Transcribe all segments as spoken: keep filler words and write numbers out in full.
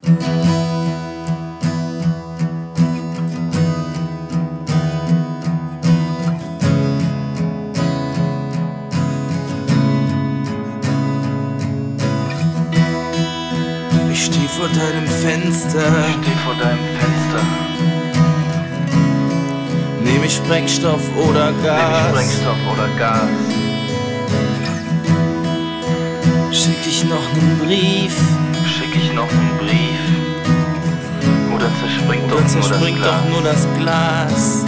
Ich steh vor deinem Fenster, Ich steh vor deinem Fenster. nehm ich Sprengstoff oder Nehm ich Gas, Sprengstoff oder Gas. schick ich noch nen Brief, Schick ich noch einen Brief. Oder zerspringt oder doch zerspringt nur das doch Glas. nur das Glas.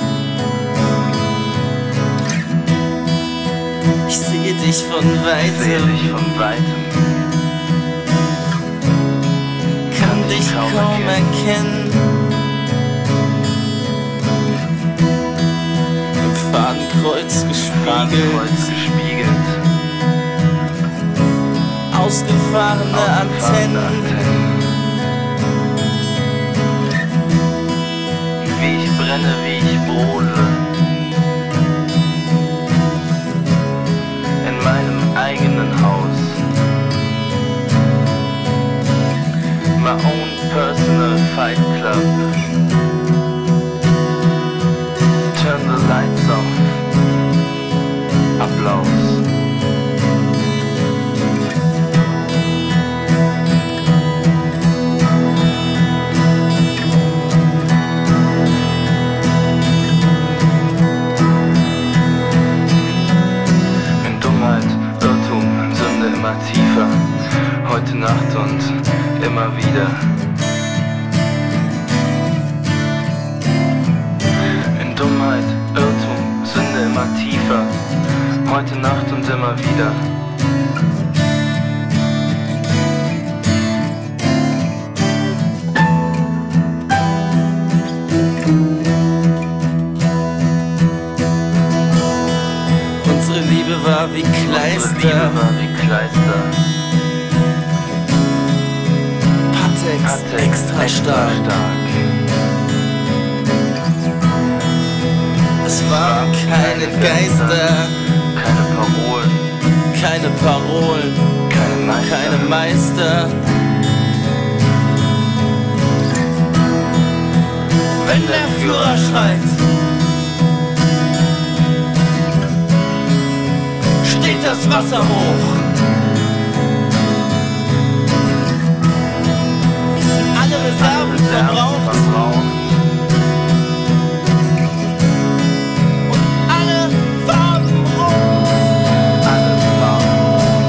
Ich sehe dich von Ich sehe weitem, dich von weitem. kann dich kaum kaum erkennen. erkennen. Im Fadenkreuz gespiegelt, Fadenkreuz gespiegelt. ausgefahrene Ausgefahrene Antennen. Antennen. Wie ich brenne, wie ich brodle. In meinem eigenen Haus. My own personal fight club. Turn the lights off. Applaus. In Dummheit, Irrtum, Sünde immer tiefer. Heute Nacht und immer wieder. In Dummheit, Irrtum, Sünde immer tiefer. Heute Nacht und immer wieder. Unsere Liebe war wie Unsere Liebe Kleister, war wie Kleister. Patex, Patex extra stark. Es waren keine Geister, keine Parolen, keine Parolen, keine Meister. keine Meister. Wenn der Führer schreit, steht das Wasser hoch. Alle Reserven verbraucht und alle Farben rot. Alles Farben.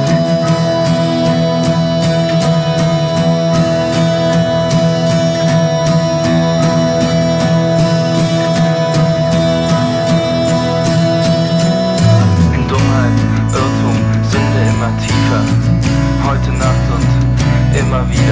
In Dummheit, Irrtum, Sünde immer tiefer. Heute Nacht und immer wieder.